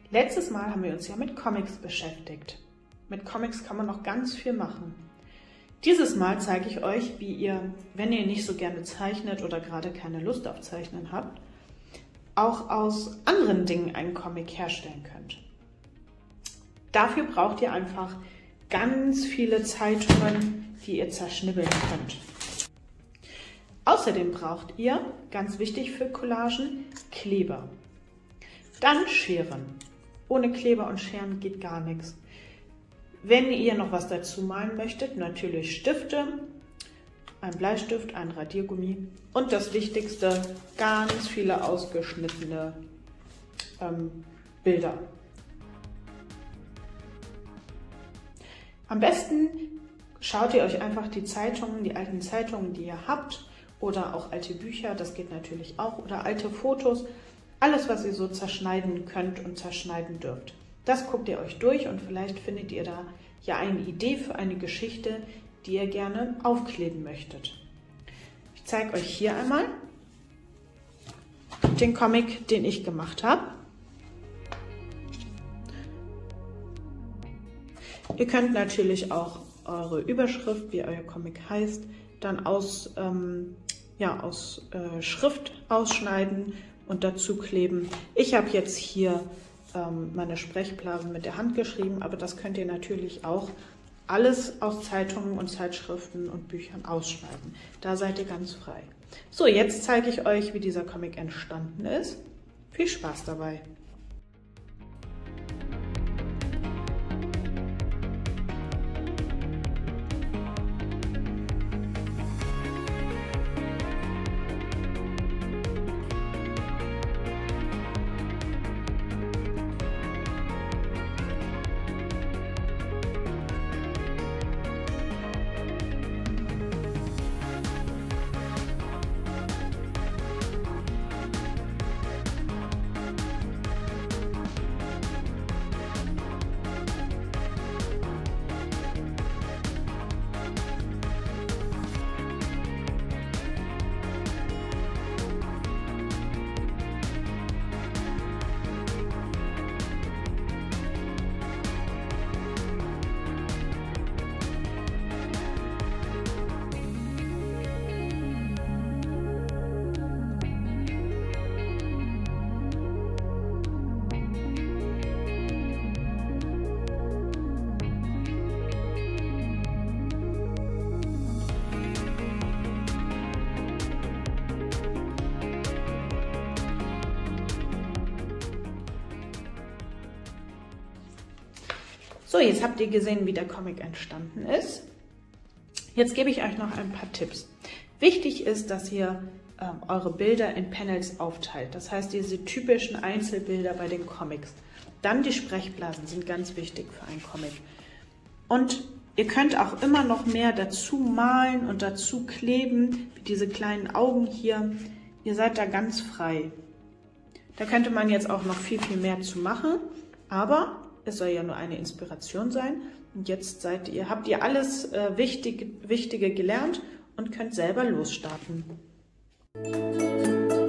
Letztes Mal haben wir uns ja mit Comics beschäftigt. Mit Comics kann man noch ganz viel machen. Dieses Mal zeige ich euch, wie ihr, wenn ihr nicht so gerne zeichnet oder gerade keine Lust auf Zeichnen habt, auch aus anderen Dingen einen Comic herstellen könnt. Dafür braucht ihr einfach ganz viele Zeitungen, die ihr zerschnibbeln könnt. Außerdem braucht ihr, ganz wichtig für Collagen, Kleber. Dann Scheren. Ohne Kleber und Scheren geht gar nichts. Wenn ihr noch was dazu malen möchtet, natürlich Stifte, ein Bleistift, ein Radiergummi und das Wichtigste, ganz viele ausgeschnittene Bilder. Am besten schaut ihr euch einfach die Zeitungen, die alten Zeitungen, die ihr habt, oder auch alte Bücher, das geht natürlich auch, oder alte Fotos, alles, was ihr so zerschneiden könnt und zerschneiden dürft. Das guckt ihr euch durch und vielleicht findet ihr da ja eine Idee für eine Geschichte, die ihr gerne aufkleben möchtet. Ich zeige euch hier einmal den Comic, den ich gemacht habe. Ihr könnt natürlich auch eure Überschrift, wie euer Comic heißt, dann aus Schrift ausschneiden und dazu kleben. Ich habe jetzt hier meine Sprechblasen mit der Hand geschrieben, aber das könnt ihr natürlich auch alles aus Zeitungen und Zeitschriften und Büchern ausschneiden. Da seid ihr ganz frei. So, jetzt zeige ich euch, wie dieser Comic entstanden ist. Viel Spaß dabei! So, jetzt habt ihr gesehen, wie der Comic entstanden ist. Jetzt gebe ich euch noch ein paar Tipps. Wichtig ist, dass ihr eure Bilder in Panels aufteilt. Das heißt, diese typischen Einzelbilder bei den Comics. Dann die Sprechblasen sind ganz wichtig für einen Comic. Und ihr könnt auch immer noch mehr dazu malen und dazu kleben, wie diese kleinen Augen hier. Ihr seid da ganz frei. Da könnte man jetzt auch noch viel, viel mehr zu machen, aber es soll ja nur eine Inspiration sein. Und jetzt habt ihr alles Wichtige gelernt und könnt selber losstarten.